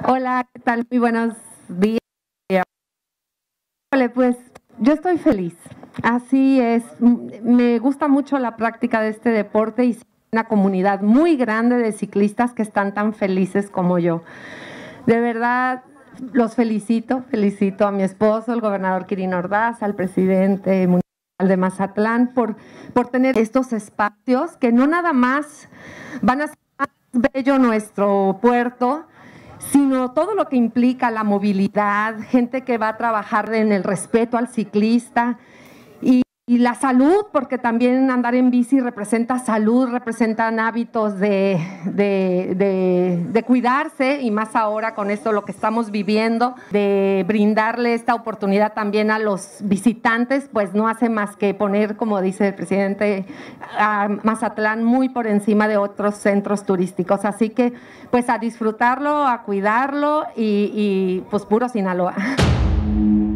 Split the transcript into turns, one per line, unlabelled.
Hola, ¿qué tal? Muy buenos días. Híjole, pues yo estoy feliz. Así es. Me gusta mucho la práctica de este deporte y una comunidad muy grande de ciclistas que están tan felices como yo. De verdad, los felicito a mi esposo, el gobernador Quirino Ordaz, al presidente municipal de Mazatlán, por tener estos espacios que no nada más van a ser más bello nuestro puerto, sino todo lo que implica la movilidad, gente que va a trabajar en el respeto al ciclista y la salud, porque también andar en bici representa salud, representan hábitos de cuidarse, y más ahora con esto lo que estamos viviendo, de brindarle esta oportunidad también a los visitantes, pues no hace más que poner, como dice el presidente, a Mazatlán muy por encima de otros centros turísticos. Así que pues a disfrutarlo, a cuidarlo y pues puro Sinaloa.